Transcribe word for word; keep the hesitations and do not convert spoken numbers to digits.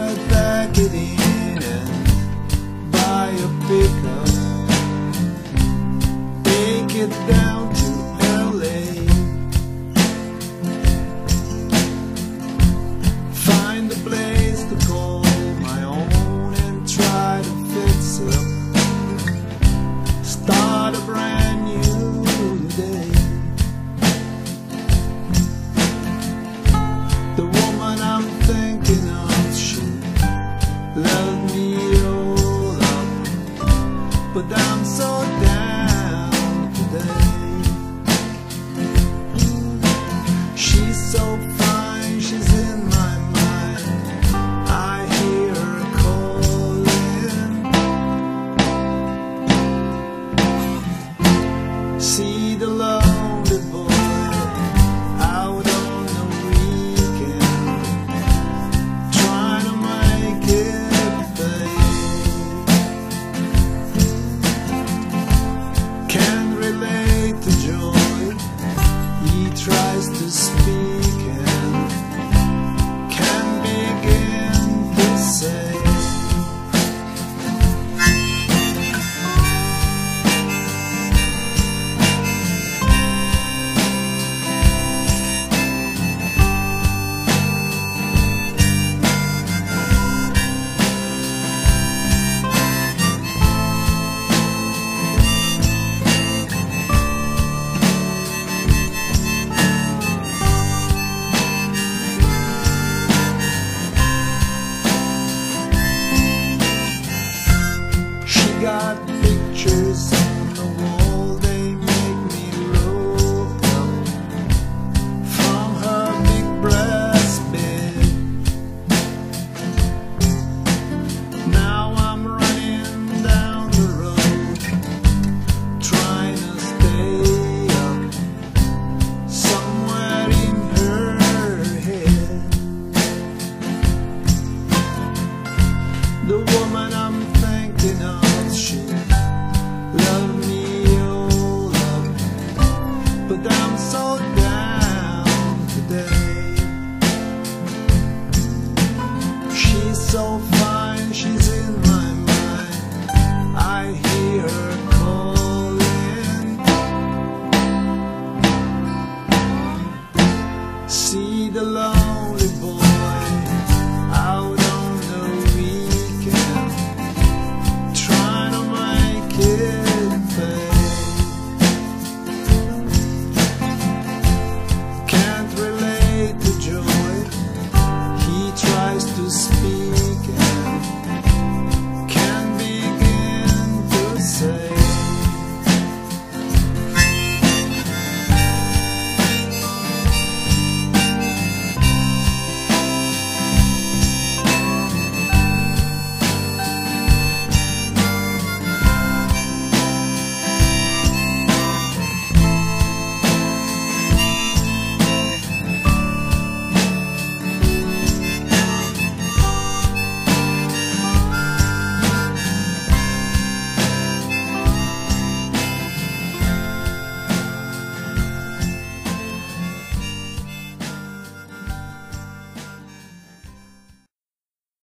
I'd pack it in and buy a pickup, take it down to L A, find a place to call my own and try to fix it up, start a brand new day. The woman I'm thinking of, she loved me all up, but I'm so down today. She's so fine, she's in my mind, I hear her calling. See the lonely boy out on the weekend, trying to make it pay. Can't relate to joy, he tries to speak and can't begin to say. Got pictures on the wall, they make me look up from her big brass bed. Now I'm running down the road, trying to stay up somewhere in her head. The woman I'm thinking of, she loved me all up, but I'm so